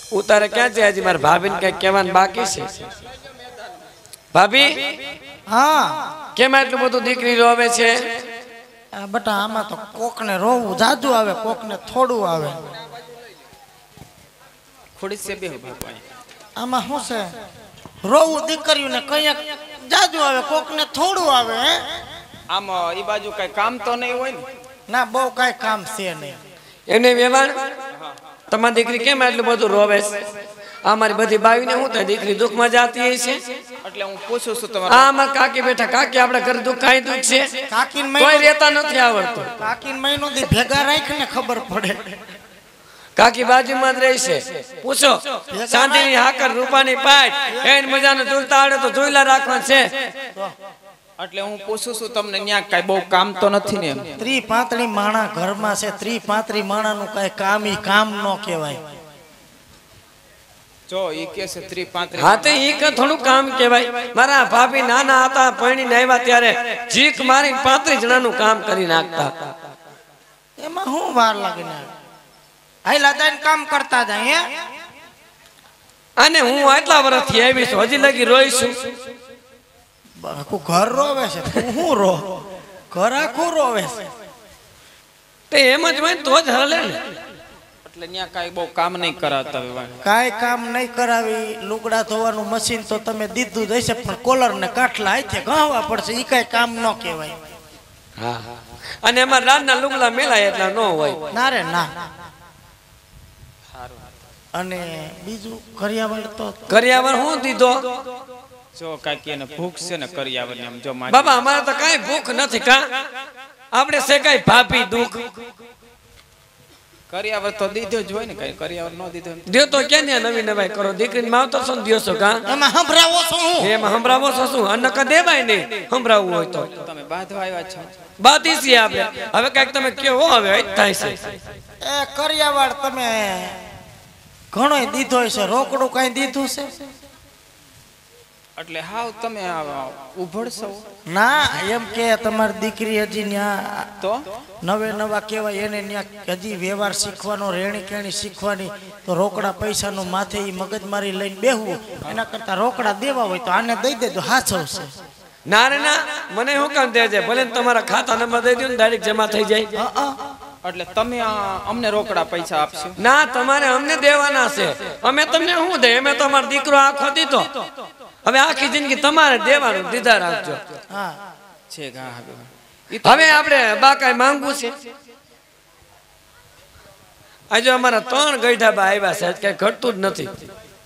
ઉતારે ક્યાં છે હજી મારા ભાભીને કઈ કહેવાનું બાકી છે ભાભી હા કેમ એટલું બધું દીકરી રોવે છે બટા આમાં તો કોકને રોવું જાજુ આવે કોકને થોડું આવે ખોડી છે બે ભાઈ આમાં શું છે રોવું દીકરીઓને કઈક જાજુ આવે કોકને થોડું આવે હે આમ એ બાજુ કઈ કામ તો નહીં હોય ને ના બહુ કઈ કામ છે નહીં એને વેવાણ તમારી દીકરી કેમ એટલું બધું રોવે છે અમારી બધી બાવીને શું થાય દીકરી દુઃખમાં જાતી છે એટલે હું પૂછું છું તમારે આમાં કાકી બેઠા કાકી આપણે ઘરે દુઃખ કાંઈ દુઃખ છે કાકીને કોઈ મહિનો રહેતા નથી આવડતું કાકીને મહિનો દી ભેગા રાખીને ખબર પડે કાકી બાજુમાં જ રહી છે પૂછો શાંતિની હાકર રૂપાની પાટ એને મજાનો ઝૂલતા આવડે તો ઝૂલા રાખવાનું છે એટલે હું પૂછું છું તમને ન્યા કઈ બહુ કામ તો નથી ને એમ 30-35 માણા ઘરમાં છે 30-35 માણાનું કઈ કામ ઈ કામ ન કહેવાય જો ઈ કે છે 30-35 હા તો ઈ કે થોડું કામ કહેવાય મારા ભાભી નાના હતા પરણીને આવ્યા ત્યારે જીક મારીને 35 જણાનું કામ કરી નાખતા એમાં શું વાર લાગે ને આઈ લાદાન કામ કરતા જાય હે અને હું આટલા વર્ષથી આવી છું હજી લગી રોઈશું આખું ઘર રોવે છે તું શું રો ઘર આખું રોવે છે તે એમ જ હોય તો જ હાલે ને એટલે ન્યા કઈ બહુ કામ નહીં કરાતા હોય કાંઈ કામ નહીં કરાવી લુગડા ધોવાનું મશીન તો તમે દીધું જ હશે પણ કોલર ને કાટલા હાથે ગાવા પડશે ઈ કઈ કામ ન કહેવાય હા અને એમાં રાતના લુગડા મેલાય એટલા ન હોય ના રે ના અને બીજું કરિયાવર તો કરિયાવર હું દીધો જો કાકી એને ભૂખ છે ને કરિયાવર ને આમ જો મારી બાબા અમારે તો કાઈ ભૂખ નથી કા આપણે છે કઈ ભાભી દુઃખ કરિયાવર તો દીધો જ હોય ને કઈ કરિયાવર ન દીધો દે તો કે ને નવી નવાઈ કરો દીકરીને માવતર શું દિયો છો કા એમાં સંભળાવો છો હું એમાં સંભળાવો છો શું અન્ન ક દેવાય નહીં સંભળાવવું હોય તો તમે બાંધવા આવ્યા છો બાતી છીએ આપણે હવે કઈક તમે કેવો હવે થાય છે એ કરિયાવર તમે ઘણો દીધો છે રોકડું કઈ દીધું છે એટલે હાવ તમે ઉભડશો ના એમ કે તમારી દીકરી હજી ન્યા તો નવે નવા કહેવાય એને ન્યા હજી વ્યવહાર શીખવાનો રેણી કેણી શીખવાની તો રોકડા પૈસાનું માથે ઈ મગજમારી લઈને બેહવું એના કરતા રોકડા દેવા હોય તો આને દઈ દેજો હાચવશે ના રે ના મને શું કામ દે છે ભલે તમારા ખાતા નંબર દઈ દો ને ડાયરેક્ટ જમા થઈ જાય એટલે તમે અમને રોકડા પૈસા આપશો ના તમારે અમને દેવાના છે અમે તમને શું દે અમે તમારો દીકરો આખો દીધો હવે આખી જિંદગી તમારે દેવાનું દીધા રાખજો હા છે ગા હવે આપણે બાકાઈ માંગવું છે આજે અમારા 3 ગઈઢા બા આવ્યા છે કઈ ઘટતું જ નથી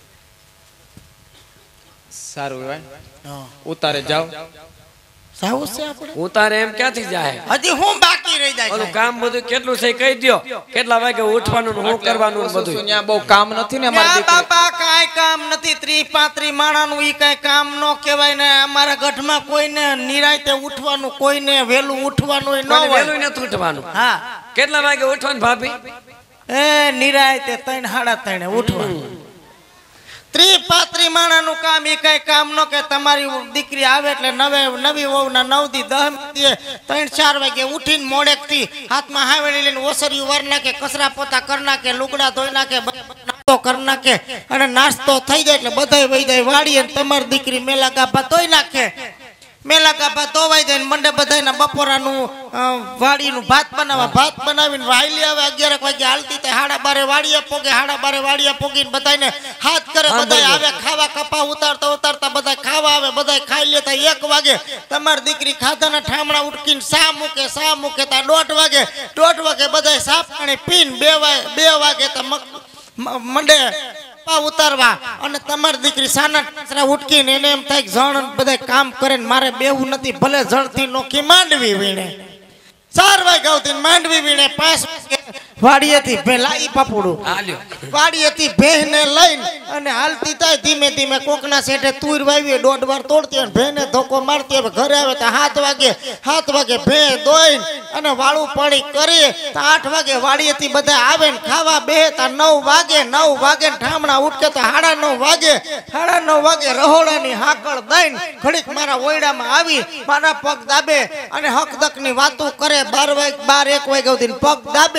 સારું ભાઈ ઉતારે જાઓ સાવું છે આપણે ઉતારે એમ ક્યાંથી જાય હજી હું બાકી રહી જાય ઓલું કામ બધું કેટલું છે કહી દ્યો કેટલા વાગે ઉઠવાનું ને શું કરવાનું ને બધું ત્યાં બહુ કામ નથી ને અમારી દીકરી બાપા કાઈ કામ નથી 30-35 માણાનું ઈ કઈ કામ નો કહેવાય ને અમારા ગઢમાં કોઈને નિરાયતે ઉઠવાનું કોઈને વેલું ઉઠવાનું ન હોય વેલું નથી ઉઠવાનું હા કેટલા વાગે ઉઠવાનું ભાભી એ નિરાયતે 3-3:30 ઉઠવાનું 30-35 માણાનું કામ ઈ કઈ કામ નો કે તમારી દીકરી આવે એટલે નવી વહુના 9 થી 10 થી 3-4 વાગે ઉઠીને મોડેક થી હાથમાં હાવેડી લઈને ઓસરિયું વાર નાખે કચરા પોતા કર નાખે લુગડા ધોઈ નાખે નાસ્તો કર નાખે અને નાસ્તો થઈ જાય એટલે બધાય વઈ જાય વાડીએ તમારી દીકરી મેલા ગાભા ધોઈ નાખે મેલા ગાભા ધોવાઈ જાય મંડે બધાયના બપોરાનું વાડીનું ભાત બનાવીને વાયલી આવે 11 વાગે હાલતી તે 12:30 વાડીએ પોગે 12:30 વાડીએ પોગીને બધાયને હાથ કરે બધાય આવે ખાવા કપા ઉતારતા બધાય ખાવા આવે બધાય ખાઈ લેતા 1 વાગે તમારી દીકરી ખાધાના ઠામણા ઉટકીને સા મૂકે તા 1:30 વાગે બધાય સાફ પાણી પીને 2 વાગે તો મંડે ઉતારવા અને તમારી દીકરી સાના ઉટકીને એને એમ થાય જણ બધા કામ કરે ને મારે બેવું નથી ભલે જણથી નોખી માંડવી વીણે 4 વાગ્યા સુધી માંડવી વીણે 5 વાગે વાડીએથી ભેલાઈ પાપુડું વાડીએથી ભેહને લઈને અને હાલતી થાય ધીમે કોકના સેઠે તુર વાવી 1.5 વાર તોડતી અને ભેને ધોકો મારતી હવે ઘરે આવે તો 7 વાગે ભે દોઈને અને વાળું પાણી કરી તો 8 વાગે વાડીએથી બધા આવે ને ખાવા બેહે તો 9 વાગે ઠામણા ઉઠકે તો 9:30 વાગે રહોડાની હાકળ દઈને ઘડીક મારા ઓયડામાં આવી મારા પગ દાબે અને હકદકની વાતો કરે 12-1 વાગ્યા સુધી પગ દાબે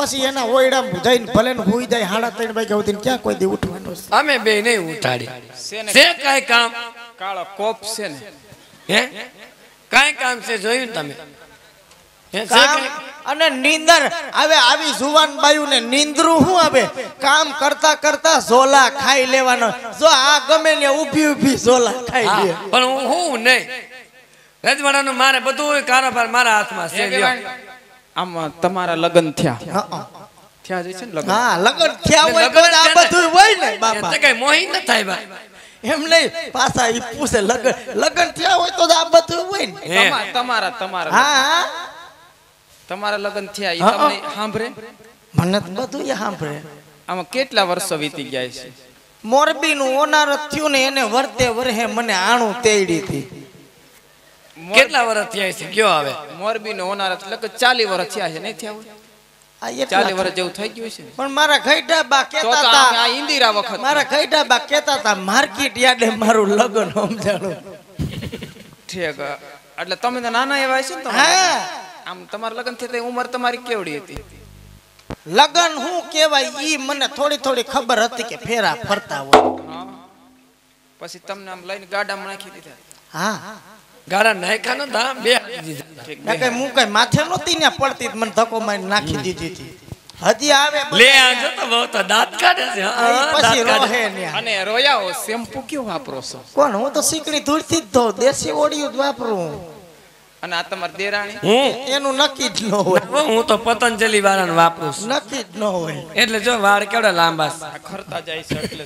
પછી એના ઓયડા જઈને ભલે ને હુઈ જાય 3:30 વાગ્યા સુધી ક્યાં કોઈ દી ઉઠવાનો છે? અમે બે નહીં ઉઠાડી છે ને છે કાંઈ કામ કાળો કોપ છે ને હે કાંઈ કામ છે જોયું ને તમે હે, છે કામ કાંઈ? અને નીંદર આવે આવી જુવાન બાયું ને નીંદરું શું આવે? કામ કરતા કરતા ઝોલા ખાઈ લેવાનો. જો આ ગમે ને ઊભી ઝોલા ખાઈ હા, લે. પણ હું નહીં રજવાડાનું મારે બધું કારોબાર મારા હાથમાં છે લ્યો. આમ તમારા લગ્ન થયા હા થયા જ છે ને લગ્ન હા, લગન થયા હોય તો લગન આ છે ને. બધું હોય ને બાપા. એ તો કઈ મોહી ન થાય ભાઈ એમ નહીં, પાછા ઈ પૂછે લગન થયા હોય તો આ બધું હોય ને. હે. તમારા હા તમારા લગ્ન થયા ઈ હા, તમને સાંભળે મને તો બધું એ સાંભળે. આમાં કેટલા વર્ષો વીતી ગયા છે મોરબી નું ઓનાર થયું ને એને વર્તે વરહે મને આણું તેડી હતી. કેટલા વર્ષ થયા છે કયો આવે મોરબી નો હોનાર લગભગ 40 વર્ષ થયા છે નહીં થયા હોય? આ એટલા 40 વર્ષ જેવું થઈ ગયું છે પણ મારા ગઈઢા બા તો કહેતા તો હતા, આ ઇન્દિરા વખત મારા ગઈઢા બા કહેતા હતા માર્કેટ યાર્ડે મારું લગ્ન સમજાણું. ઠીક એટલે તમે તો નાના એવા છે ને તમારા? હા, આમ તમારા લગ્ન થયા ઉંમર તમારી કેવડી હતી? લગ્ન શું કહેવાય ઈ મને થોડી ખબર હતી કે ફેરા ફરતા હોય. હા. પછી તમને આમ લઈને ગાડામાં નાખી દીધા? હા, ગાડા નાખ્યા નતા બે દીધા. ઠીક ના કઈ હું કઈ માથે નહોતી ને પડતી મને ધક્કો મારી નાખી દીધી હતી. હજી આવે લે આ જો તો બહુ તો દાંત કાઢે છે હા, પછી દાંત કાઢે. રોહે ને. અને રોયાઓ શેમ્પુ કયો વાપરો છો? કોણ? હું તો સીકણી ધૂળથી જ ધોઉં, દેશી ઓળિયું જ વાપરું. અને આ તમારી દેરાણી? હું એનું નક્કી જ ન હોય, હું તો પતંજલિ વાળાને વાપરું છું નક્કી જ ન હોય. એટલે જો વાળ કેવડા લાંબા છે. આ ખરતા જાય છે એટલે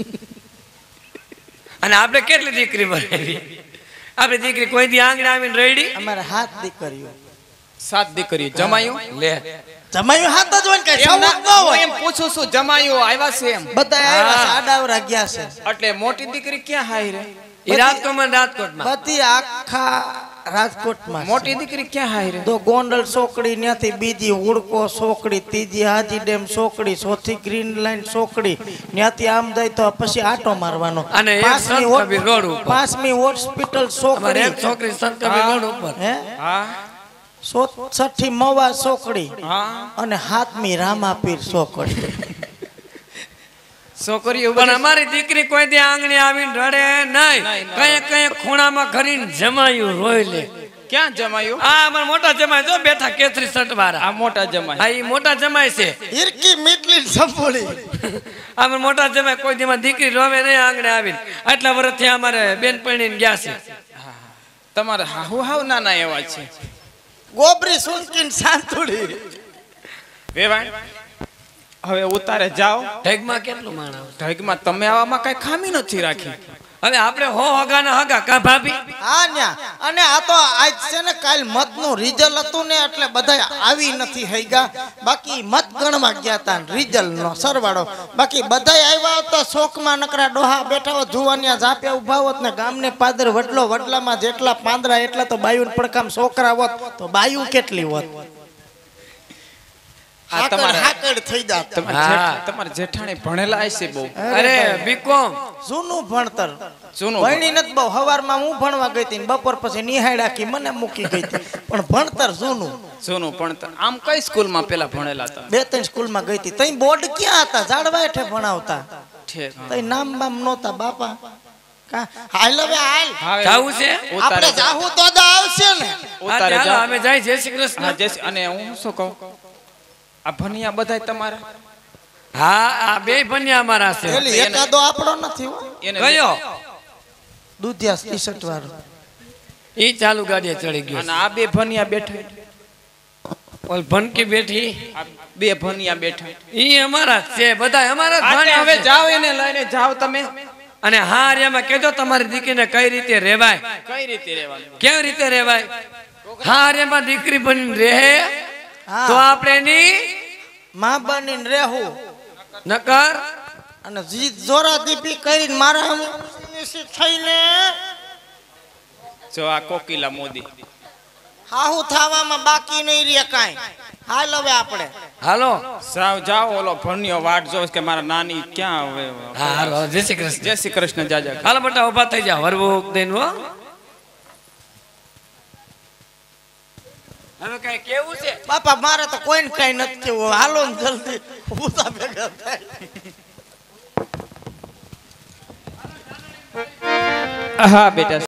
અને આપણે કેટલી દીકરી ભરેલી આપણી દીકરી કોઈ દી આંગણે આવીને રડી અમારે હાથ દીકરીઓ 7 દીકરી જમાયું? લે જમાયું હાથ જ હોય ને કઈ એમ સવું જ ન હું હોય. એમ પૂછું છું જમાયું આવ્યા છે એમ? બધા આવ્યા છે, આડાવરા ગયા છે. એટલે મોટી દીકરી ક્યાં હાઈ રે? એ રાજકોટમાં બધી આખા રાજકોટમાં છે. મોટી દીકરી ક્યાં હાઈ રે? તો ગોંડલ સોકડી ત્યાંથી બીજી હુડકો સોકડી, ત્રીજી હાજી ડેમ સોકડી, ચોથી ગ્રીન લાઈન સોકડી, ત્યાંથી આમ જાય તો પછી આટો મારવાનો. અને એક પાંચમી સંત કબીર રોડ ઉપર. પાંચમી હોસ્પિટલ અમારે સોકડી, એક છોકરી સંત કબીર રોડ ઉપર હે હા છઠ્ઠી મવા સોકડી હા અને હાથમી રામાપીર સોકડી. છોકરીઓ પણ અમારી દીકરી કોઈ દી આંગણે આવીને રડે નહીં. કઈ કઈ ખૂણામાં કરીને જમાયું રોય લે. ક્યાં જમાયું? આ અમારા મોટા જમાય જો બેઠા કેસરી શર્ટ વાળા. આ મોટા જમાય. હા ઈ મોટા જમાય છે. હિરકી મીટલી સંપોળી. અમે મોટા જમાય કોઈ દી માં દીકરી રોવે નહીં આંગણે આવીને. આટલા વર્ષથી અમારે બેન પરણીને ગયા છે. તમારે હાહુ હાવ નાના એવા છે. ગોબરી સુનકીન સાંતુડી. વેવાણ હવે ઉતારે જાઓ. ઢગમાં કેટલું માણસ. ઢગમાં તમે આવામાં કઈ ખામી નથી રાખી. હવે આપણે હો હગાના હગા કા ભાભી. હા ન્યા. અને આ તો આજ છે ને કાલ મતનું રિઝલ્ટ હતું ને એટલે બધા આવી નથી હૈગા. બાકી મત ગણવા ગયા તા રિઝલ્ટ નો સરવાળો. બાકી બધા આવ્યા હતા શોકમાં નકરા ડોહા બેઠા હોત જુવાનિયા ઝાપે ઉભા હોત ને ગામને પાદર વડલો વડલામાં જેટલા પાંદરા એટલા તો બાયુન પડકામ છોકરા હોત તો બાયુ કેટલી હોત. આ તમારા હાકડ થઈ જાત. તમારા જેઠાણી ભણેલા હશે બહુ. અરે બીકોમ જૂનું ભણતર. જૂનું ભણી નથી બહુ. હવારમાં હું ભણવા ગઈ હતી ને બપોર પછી નિહાળ્યા કી મને મૂકી ગઈ હતી. પણ ભણતર જૂનું. જૂનું ભણતર. આમ કઈ સ્કૂલમાં પેલા ભણેલા હતા? 2-3 સ્કૂલમાં ગઈ હતી. તઈ બોર્ડ ક્યાં હતા? ઝાડવા હેઠે ભણાવતા. ઠીક. તઈ નામ બામ નહોતા બાપા. કા હાલ હવે હાલ. જાવું છે આપણે જાહુ તો જ આવશે ને. ઉતારે હાલો, જાઓ. અમે જાય જય શ્રી કૃષ્ણ. હા, જય શ્રી- અને હું શું કહું આ ભણિયા બધાય તમારા? હા આ બે ભન્યા અમારા છે. પેલી એકાદો આપણો નથી હો. એને ગયો દુધિયા ટી-શર્ટ વાળો. ઈ ચાલુ ગાડીએ ચડી ગયો અને આ બે ભણિયા બેઠા. ઓલ ભનકી બેઠી આ બે ભણિયા બેઠા. ઈ અમારા જ છે. બધા અમારા જ આટલે ભણ્યા હવે છે. જાઓ એને લઈને જાઓ તમે. અને હા એમાં કેજો તમારી દીકરીને કઈ રીતે રેવાય, કઈ રીતે રહેવાનું? કેવી રીતે રેવાય. હા એમાં દીકરી બની રહે હા. તો આપણે એની માં બનીને રહેવું નકર અને જીત જોરા દીપી કરીને મારા થઈને જો આ કોકિલા મોદી હાહુ થાવામાં બાકી નહીં રહે કાંઈ. હાલ હવે આપણે હાલો. સાવ જાઓ. ઓલો ભણિયો વાટ જોવે કે મારા નાની ક્યાં હવે. હા હાલો જય શ્રી કૃષ્ણ. જય શ્રી કૃષ્ણ. જાજા હાલો બેટા ઉભા થઈ જા. વરવું દઈને હો. હવે કઈ કેવું છે? બાપા મારે તો કોઈને કઈ નથી કેવું. હાલો ને જલ્દી પૂછા ભેગા થાય. હા બેટા